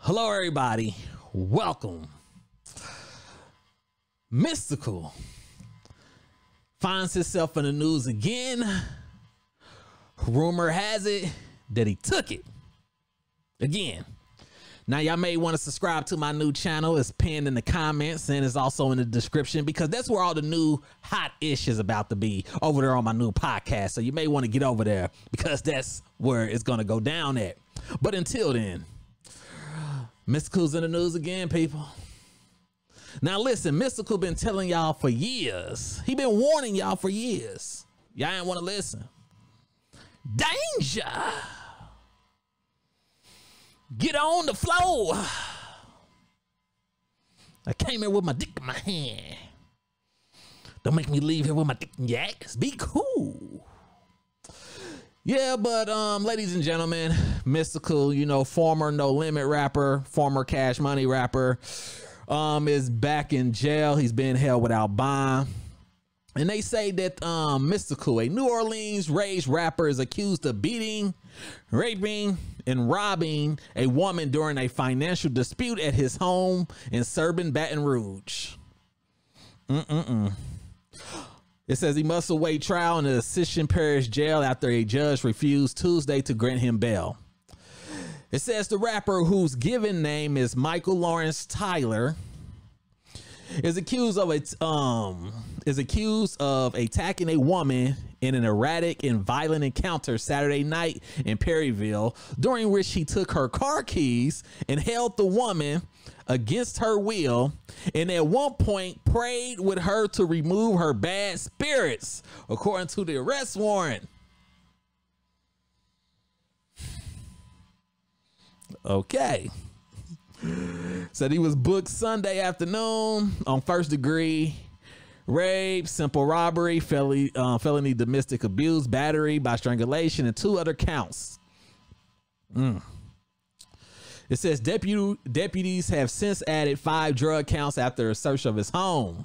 Hello, everybody. Welcome. Mystikal finds himself in the news again. Rumor has it that he took it again. Now, y'all may want to subscribe to my new channel. It's pinned in the comments and it's also in the description because that's where all the new hot ish is about to be over there on my new podcast. So you may want to get over there because that's where it's going to go down at. But until then, Mystikal's in the news again, people. Now listen, Mystikal been telling y'all for years. He been warning y'all for years. Y'all ain't want to listen. Danger! Get on the floor. I came here with my dick in my hand. Don't make me leave here with my dick in your ass. Be cool. Yeah, but ladies and gentlemen, Mystikal, you know, former No Limit rapper, former Cash Money rapper, is back in jail. He's been held without bond. And they say that Mystikal, a New Orleans raised rapper, is accused of beating, raping, and robbing a woman during a financial dispute at his home in suburban Baton Rouge. It says he must await trial in the Ascension Parish Jail after a judge refused Tuesday to grant him bail. It says the rapper, whose given name is Michael Lawrence Tyler, is accused of attacking a woman in an erratic and violent encounter Saturday night in Perryville, during which he took her car keys and held the woman against her will, and at one point prayed with her to remove her bad spirits, according to the arrest warrant. Okay. Said he was booked Sunday afternoon on first-degree rape, simple robbery, felony domestic abuse, battery by strangulation, and 2 other counts. It says deputies have since added 5 drug counts after a search of his home.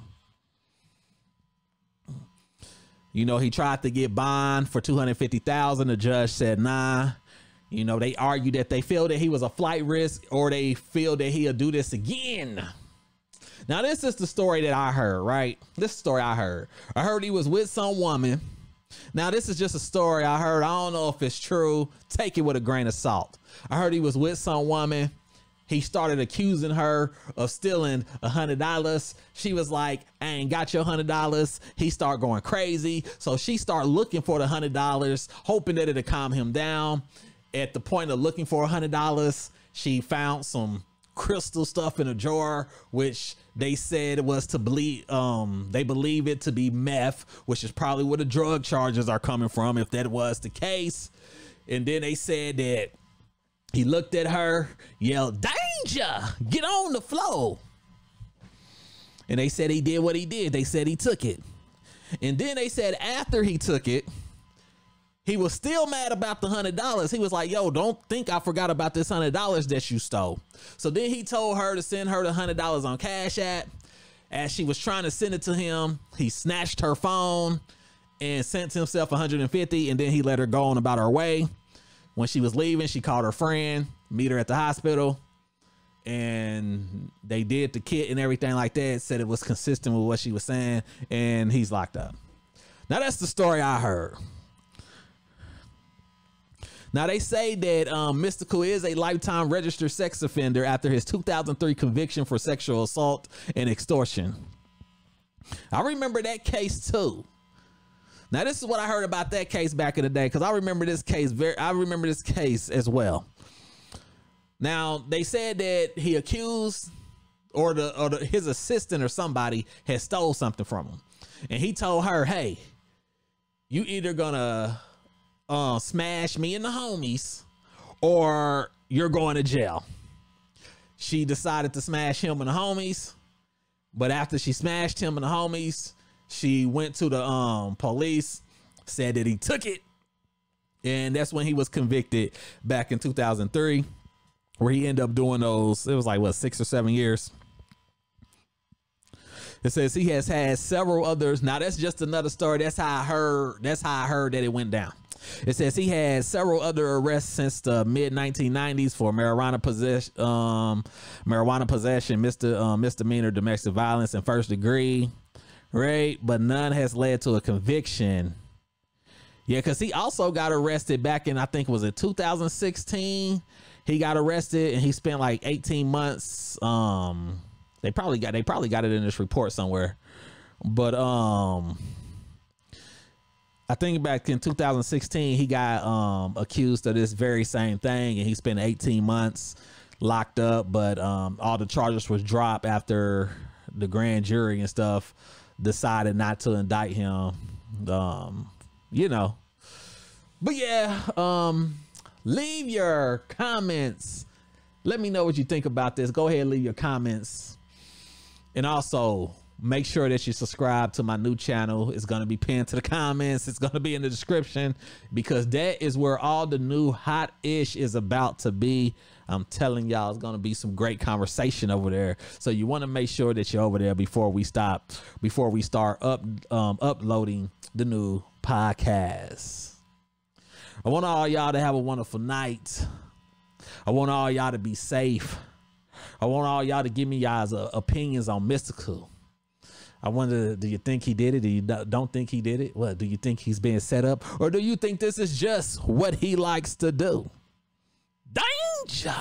You know, he tried to get bond for $250,000. The judge said nah. You know, they argued that they feel that he was a flight risk, or they feel that he'll do this again. Now, this is the story that I heard, right? This is the story I heard. I heard he was with some woman. Now, this is just a story I heard. I don't know if it's true. Take it with a grain of salt. I heard he was with some woman. He started accusing her of stealing $100. She was like, I ain't got your $100. He started going crazy. So she started looking for the $100, hoping that it'd calm him down. At the point of looking for $100, she found some crystal stuff in a drawer, which they said was to believe, they believe it to be meth, which is probably where the drug charges are coming from, if that was the case. And then they said that he looked at her, yelled, danger, get on the floor. And they said he did what he did. They said he took it. And then they said after he took it, he was still mad about the $100. He was like, yo, don't think I forgot about this $100 that you stole. So then he told her to send her the $100 on Cash App. As she was trying to send it to him, he snatched her phone and sent himself $150, and then he let her go on about her way. When she was leaving, she called her friend, meet her at the hospital, and they did the kit and everything like that, said it was consistent with what she was saying, and he's locked up. Now, that's the story I heard. Now, they say that Mystikal is a lifetime registered sex offender after his 2003 conviction for sexual assault and extortion. I remember that case too. Now, this is what I heard about that case back in the day, because I remember this case as well. Now, they said that he accused, or his assistant or somebody had stole something from him, and he told her, hey, you either gonna smash me and the homies, or you're going to jail. She decided to smash him and the homies, but after she smashed him and the homies, she went to the police, said that he took it, and that's when he was convicted back in 2003, where he ended up doing those, it was like what, 6 or 7 years. It says he has had several others. Now, that's just another story. That's how I heard that it went down. It says he had several other arrests since the mid 1990s for marijuana possession, misdemeanor domestic violence, and first degree rape, but none has led to a conviction. Yeah, because he also got arrested back in, I think, was it 2016? He got arrested and he spent like 18 months. They probably got it in this report somewhere, but I think back in 2016 he got accused of this very same thing, and he spent 18 months locked up. But all the charges was dropped after the grand jury and stuff decided not to indict him. You know, but yeah, leave your comments. Let me know what you think about this. Go ahead and leave your comments. And also make sure that you subscribe to my new channel. It's going to be pinned to the comments. It's going to be in the description, because that is where all the new hot ish is about to be. I'm telling y'all, it's going to be some great conversation over there. So you want to make sure that you're over there before we start uploading the new podcast. I want all y'all to have a wonderful night. I want all y'all to be safe. I want all y'all to give me y'all's opinions on Mystikal. I wonder, do you think he did it? Do you don't think he did it? What, do you think he's being set up? Or do you think this is just what he likes to do? Danger!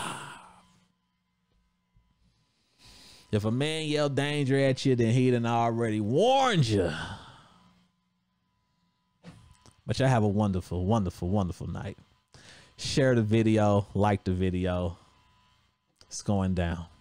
If a man yelled danger at you, then he done already warned you. But y'all have a wonderful, wonderful, wonderful night. Share the video, like the video. It's going down.